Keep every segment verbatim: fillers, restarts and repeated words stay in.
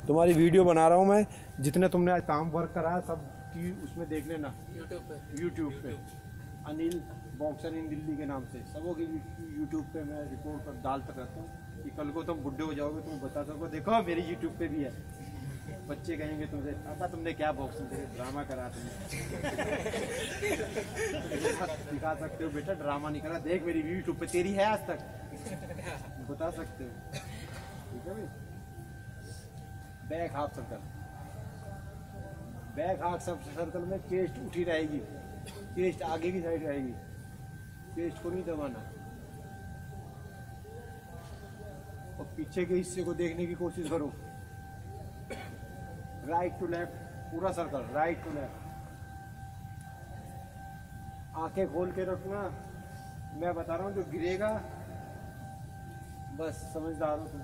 तुम्हारी वीडियो बना रहा हूँ मैं, जितने तुमने आज काम वर्क करा है सब की उसमें देख लेना यूट्यूब पे यूट्यूब पे अनिल बॉक्सर इन दिल्ली के नाम से सबों की यूट्यूब पे मैं रिपोर्ट कर डालता रहता हूँ कि कल को तुम बुढ़े हो जाओगे तुम बता सको देखो मेरी यूट्यूब पे भी है। बच्चे कहेंगे तुमसे पापा तुमने क्या बॉक्सिंग करे ड्रामा करा तुमने दिखा सकते हो बेटा ड्रामा नहीं करा, देख मेरी यूट्यूब पे तेरी है आज तक बता सकते हो। ठीक है भाई। Back half circle, back half सब सर्कल में चेस्ट उठी रहेगी, चेस्ट आगे की साइड रहेगी, चेस्ट को नहीं दबाना और पीछे के हिस्से को देखने की कोशिश करो। राइट टू लेफ्ट पूरा सर्कल, राइट टू लेफ्ट। आंखें खोल के रखना, मैं बता रहा हूँ जो गिरेगा बस समझदार हो तुम।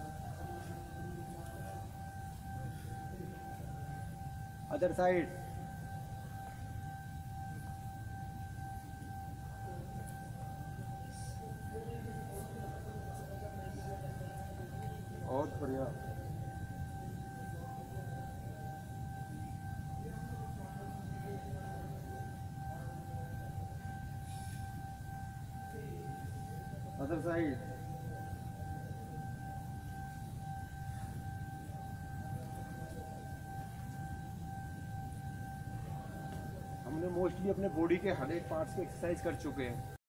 अदर साइड, बहुत बढ़िया। अदर साइड, हमने मोस्टली अपने बॉडी के हर एक पार्ट्स की एक्सरसाइज कर चुके हैं।